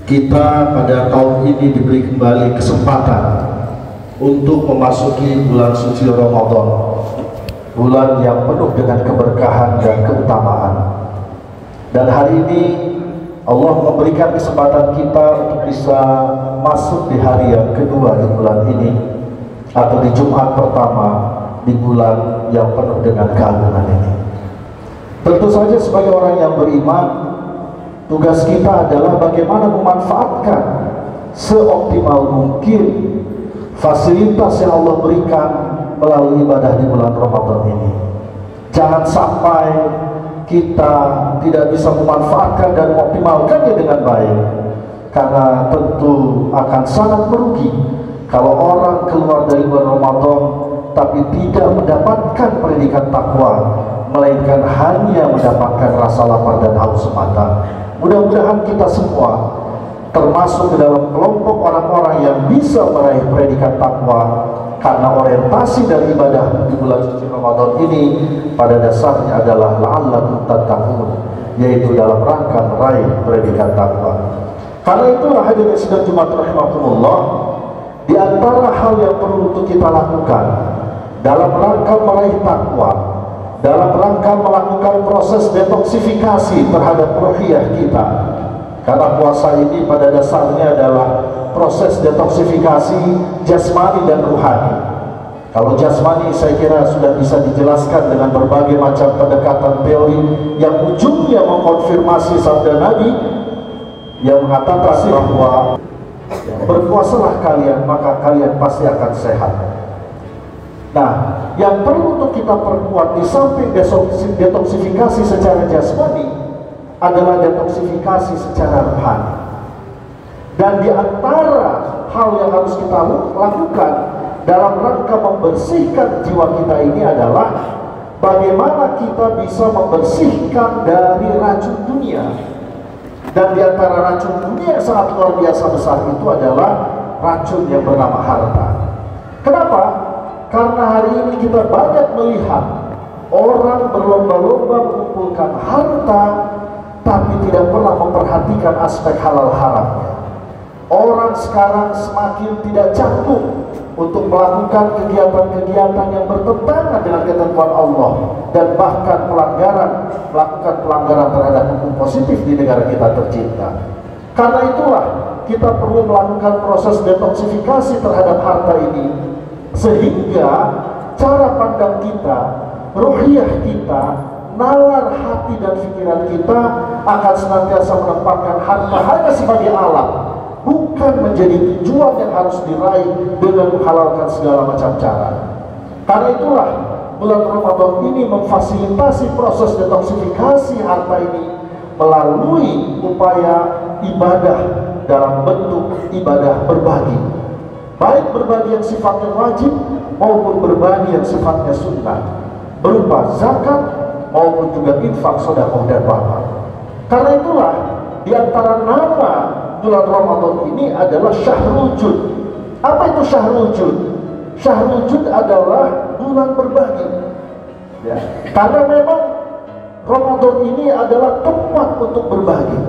Kita pada tahun ini diberi kembali kesempatan untuk memasuki bulan suci Ramadan, bulan yang penuh dengan keberkahan dan keutamaan. Dan hari ini Allah memberikan kesempatan kita untuk bisa masuk di hari yang kedua di bulan ini, atau di Jumat pertama di bulan yang penuh dengan keagungan ini. Tentu saja sebagai orang yang beriman, tugas kita adalah bagaimana memanfaatkan seoptimal mungkin fasilitas yang Allah berikan melalui ibadah di bulan Ramadan ini. Jangan sampai kita tidak bisa memanfaatkan dan mengoptimalkannya dengan baik, karena tentu akan sangat merugi kalau orang keluar dari bulan Ramadan tapi tidak mendapatkan pendidikan takwa, melainkan hanya mendapatkan rasa lapar dan haus semata. Mudah-mudahan kita semua termasuk ke dalam kelompok orang-orang yang bisa meraih predikat takwa, karena orientasi dari ibadah di bulan suci Ramadan ini pada dasarnya adalah la'allakum tattaqun, yaitu dalam rangka meraih predikat takwa. Karena itulah hadirin sidang Jumat rahimakumullah, di antara hal yang perlu untuk kita lakukan dalam rangka meraih takwa, dalam rangka melakukan proses detoksifikasi terhadap ruhiyah kita, karena puasa ini pada dasarnya adalah proses detoksifikasi jasmani dan ruhani. Kalau jasmani saya kira sudah bisa dijelaskan dengan berbagai macam pendekatan teori yang ujungnya mengkonfirmasi sabda Nabi yang mengatakan bahwa berpuasalah kalian maka kalian pasti akan sehat. Nah, yang perlu untuk kita perkuat di samping detoksifikasi secara jasmani adalah detoksifikasi secara rohani. Dan di antara hal yang harus kita lakukan dalam rangka membersihkan jiwa kita ini adalah bagaimana kita bisa membersihkan dari racun dunia. Dan di antara racun dunia yang sangat luar biasa besar itu adalah racun yang bernama harta. Kenapa? Karena hari ini kita banyak melihat orang berlomba-lomba mengumpulkan harta, tapi tidak pernah memperhatikan aspek halal haramnya. Orang sekarang semakin tidak jangkung untuk melakukan kegiatan-kegiatan yang bertentangan dengan ketentuan Allah, dan bahkan melakukan pelanggaran terhadap hukum positif di negara kita tercinta. Karena itulah kita perlu melakukan proses detoksifikasi terhadap harta ini, sehingga cara pandang kita, ruhiyah kita, nalar hati dan pikiran kita akan senantiasa menempatkan harta hanya sebagai alat, bukan menjadi tujuan yang harus diraih dengan menghalalkan segala macam cara. Karena itulah bulan Ramadan ini memfasilitasi proses detoksifikasi harta ini melalui upaya ibadah dalam bentuk ibadah berbagi, baik berbagi yang sifatnya wajib maupun berbagi yang sifatnya sunnah, berupa zakat maupun juga infak, sedekah dan wakaf. Karena itulah di antara nama bulan Ramadan ini adalah Syahrul Jud. Apa itu Syahrul Jud? Syahrul Jud adalah bulan berbagi. Ya. Karena memang Ramadan ini adalah tempat untuk berbagi.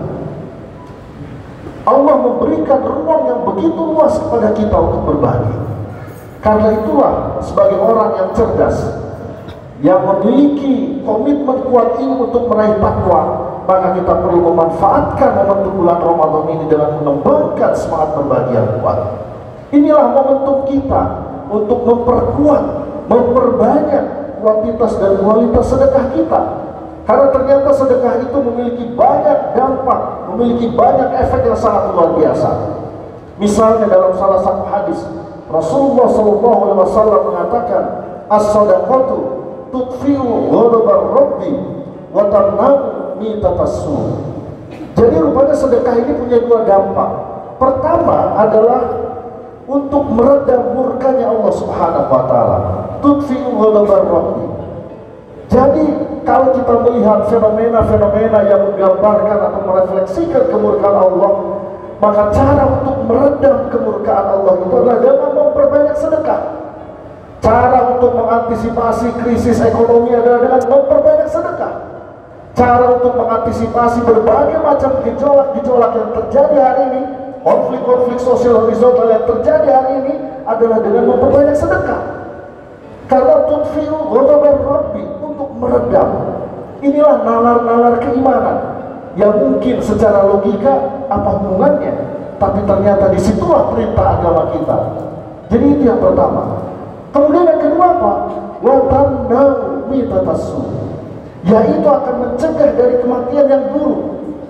Allah memberikan ruang yang begitu luas kepada kita untuk berbagi. Karena itulah sebagai orang yang cerdas, yang memiliki komitmen kuat ini untuk meraih takwa, maka kita perlu memanfaatkan momentum bulan Ramadan ini dengan mengembangkan semangat berbagi yang kuat. Inilah momentum kita untuk memperkuat, memperbanyak kuantitas dan kualitas sedekah kita. Karena ternyata sedekah itu memiliki banyak dampak, memiliki banyak efek yang sangat luar biasa. Misalnya dalam salah satu hadis, Rasulullah SAW mengatakan, as-sadaqatu tutfi'u ghadabar rabbi wa tamna'u mitatassu. Jadi rupanya sedekah ini punya dua dampak. Pertama adalah untuk meredam murkanya Allah Subhanahu wa taala. Tutfi'u ghadabar rabbi. Jadi kalau kita melihat fenomena-fenomena yang menggambarkan atau merefleksikan kemurkaan Allah, maka cara untuk meredam kemurkaan Allah itu adalah dengan memperbanyak sedekah. Cara untuk mengantisipasi krisis ekonomi adalah dengan memperbanyak sedekah. Cara untuk mengantisipasi berbagai macam gejolak-gejolak yang terjadi hari ini, konflik-konflik sosial horizontal yang terjadi hari ini adalah dengan memperbanyak sedekah. Karena tudfi'u ghadabar Rabbi, untuk meredam. Inilah nalar-nalar keimanan yang mungkin secara logika apa hubungannya, tapi ternyata disitulah perintah agama kita. Jadi itu yang pertama. Kemudian yang kedua apa? Wa tamna'u mitatassu, yaitu akan mencegah dari kematian yang buruk.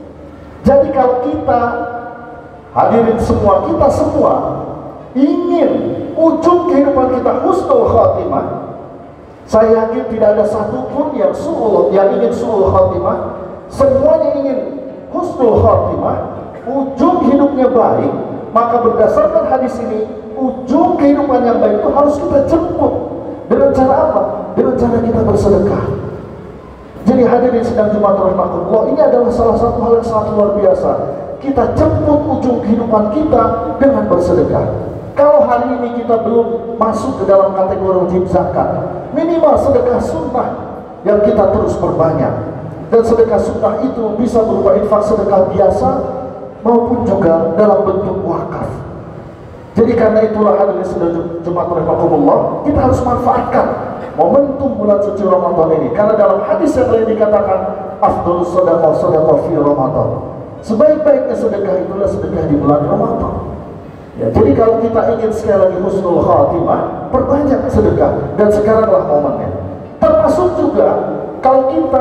Jadi kalau kita hadirin semua, kita semua ingin ujung kehidupan kita husnul khatimah, saya yakin tidak ada satupun yang ingin su'ul khatimah. Semuanya ingin husnul khatimah, ujung hidupnya baik. Maka berdasarkan hadis ini, ujung kehidupan yang baik itu harus kita jemput. Dengan cara apa? Dengan cara kita bersedekah. Jadi hadirin sidang Jumat rahimakumullah, ini adalah salah satu hal yang sangat luar biasa. Kita jemput ujung kehidupan kita dengan bersedekah. Kalau hari ini kita belum masuk ke dalam kategori wajib zakat, minimal sedekah sunnah yang kita terus perbanyak. Dan sedekah sunnah itu bisa berupa infak sedekah biasa maupun juga dalam bentuk wakaf. Jadi karena itulah hadirin sidang Jumat rahimakumullah, kita harus manfaatkan momentum bulan suci Ramadan ini. Karena dalam hadis yang lain dikatakan, afdhalus shadaqah shadaqah fi Ramadan. Sebaik-baiknya sedekah itulah sedekah di bulan Ramadan. Ya, jadi kalau kita ingin sekali lagi husnul khatimah, perbanyak sedekah, dan sekaranglah momennya. Termasuk juga kalau kita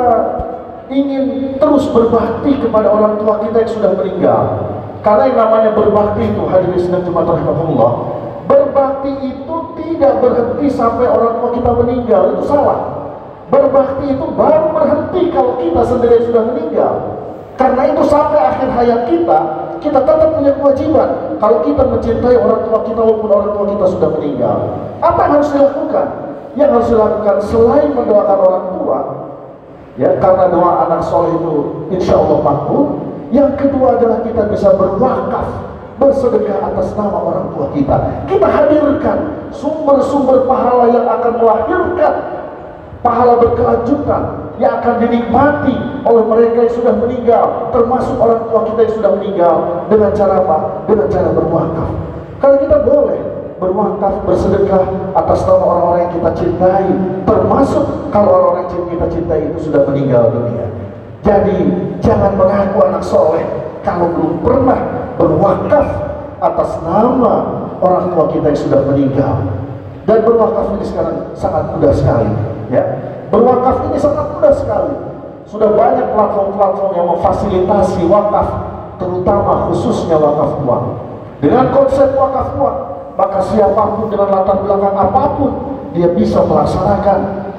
ingin terus berbakti kepada orang tua kita yang sudah meninggal. Karena yang namanya berbakti itu, hadirin sidang Jumat rahimakumullah, berbakti itu tidak berhenti sampai orang tua kita meninggal, itu salah. Berbakti itu baru berhenti kalau kita sendiri sudah meninggal. Karena itu sampai akhir hayat kita tetap punya kewajiban. Kalau kita mencintai orang tua kita walaupun orang tua kita sudah meninggal, apa yang harus dilakukan? Yang harus dilakukan selain mendoakan orang tua, ya, karena doa anak soleh itu insya Allah makbul. Yang kedua adalah kita bisa berwakaf, bersedekah atas nama orang tua kita. Kita hadirkan sumber-sumber pahala yang akan melahirkan pahala berkelanjutan yang akan dinikmati oleh mereka yang sudah meninggal, termasuk orang tua kita yang sudah meninggal. Dengan cara apa? Dengan cara berwakaf. Kalau kita boleh berwakaf, bersedekah atas nama orang-orang yang kita cintai, termasuk kalau orang-orang yang kita cintai itu sudah meninggal dunia. Jadi jangan mengaku anak soleh kalau belum pernah berwakaf atas nama orang tua kita yang sudah meninggal. Dan berwakaf ini sekarang sangat mudah sekali, ya. Berwakaf ini sangat mudah sekali. Sudah banyak platform-platform yang memfasilitasi wakaf, terutama khususnya wakaf uang. Dengan konsep wakaf uang, maka siapapun dengan latar belakang apapun, dia bisa melaksanakan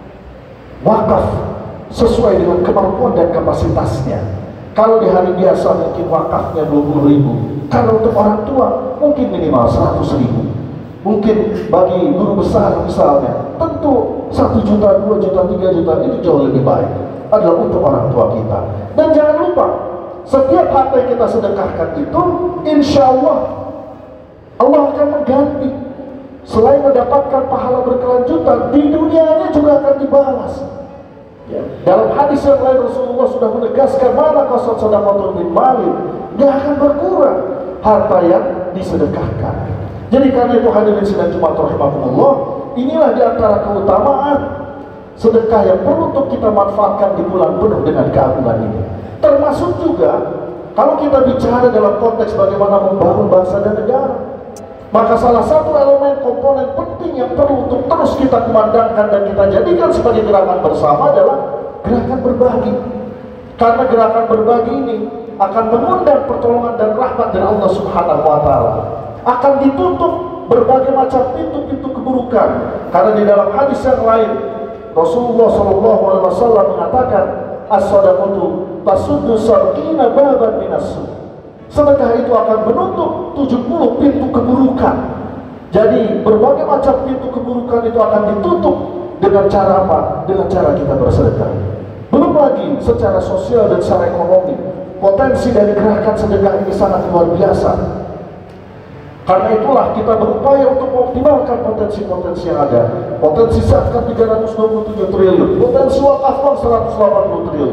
wakaf sesuai dengan kemampuan dan kapasitasnya. Kalau di hari biasa mungkin wakafnya 20.000, kalau untuk orang tua mungkin minimal 100.000. Mungkin bagi guru besar misalnya, tentu 1 juta, 2 juta, 3 juta itu jauh lebih baik adalah untuk orang tua kita. Dan jangan lupa, setiap harta yang kita sedekahkan itu, insya Allah akan mengganti. Selain mendapatkan pahala berkelanjutan, di dunianya juga akan dibalas. Ya. Dalam hadis yang lain Rasulullah sudah menegaskan, mana qasad shadaqatun min malin, dia akan berkurang harta yang disedekahkan. Jadi karena itu hadirin sidang Jumat rahimakumullah, inilah di antara keutamaan sedekah yang perlu untuk kita manfaatkan di bulan penuh dengan keagungan ini. Termasuk juga kalau kita bicara dalam konteks bagaimana membangun bangsa dan negara, maka salah satu elemen komponen penting yang perlu untuk terus kita kumandangkan dan kita jadikan sebagai gerakan bersama adalah gerakan berbagi. Karena gerakan berbagi ini akan mengundang pertolongan dan rahmat dari Allah Subhanahu wa Ta'ala. Akan ditutup berbagai macam pintu-pintu keburukan. Karena di dalam hadis yang lain Rasulullah SAW mengatakan, as-sadaqatu tasuddu sarqina baban minas-su. Sedekah itu akan menutup 70 pintu keburukan. Jadi berbagai macam pintu keburukan itu akan ditutup dengan cara apa? Dengan cara kita bersedekah. Belum lagi secara sosial dan secara ekonomi, potensi dari gerakan sedekah ini sangat luar biasa. Karena itulah kita berupaya untuk mengoptimalkan potensi-potensi yang ada. Potensi zakat 327 triliun, potensi wakaf 180 triliun.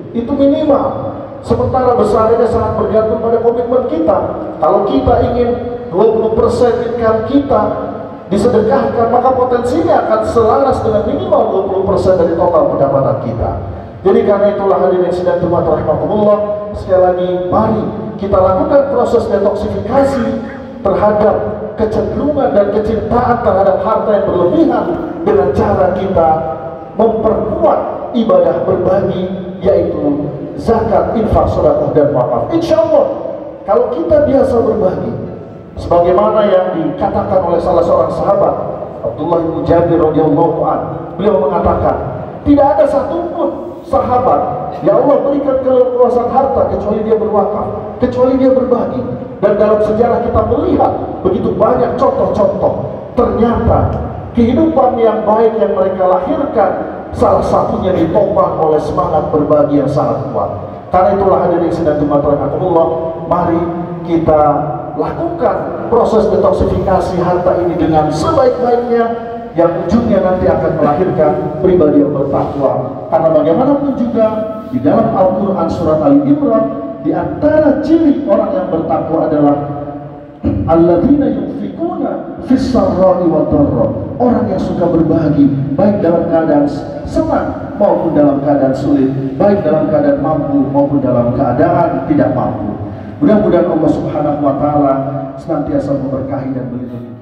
Itu minimal. Sementara besarnya sangat bergantung pada komitmen kita. Kalau kita ingin 20% income kita disedekahkan, maka potensinya akan selaras dengan minimal 20% dari total pendapatan kita. Jadi karena itulah hadirin sidang Jumat rahimakumullah, sekali lagi mari kita lakukan proses detoksifikasi terhadap kecenderungan dan kecintaan terhadap harta yang berlebihan dengan cara kita memperkuat ibadah berbagi, yaitu zakat, infak, sedekah, dan wakaf. Insya Allah kalau kita biasa berbagi, sebagaimana yang dikatakan oleh salah seorang sahabat, Abdullah bin Jabir radhiyallahu anhu, beliau mengatakan, tidak ada satupun sahabat yang Allah berikan keleluasan harta kecuali dia berwakaf, kecuali dia berbagi. Dan dalam sejarah kita melihat begitu banyak contoh-contoh. Ternyata kehidupan yang baik yang mereka lahirkan salah satunya ditopang oleh semangat berbagi yang sangat kuat. Karena itulah hadirin sidang Jumat rahimakumullah, mari kita lakukan proses detoksifikasi harta ini dengan sebaik-baiknya, yang ujungnya nanti akan melahirkan pribadi yang bertakwa. Karena bagaimanapun juga di dalam Al-Quran surat Ali Imran, di antara ciri orang yang bertakwa adalah alladzina yunfikuna fis sarra'i wad dharra, orang yang suka berbagi baik dalam keadaan senang maupun dalam keadaan sulit, baik dalam keadaan mampu maupun dalam keadaan tidak mampu. Mudah-mudahan Allah Subhanahu wa taala senantiasa memberkahi dan melindungi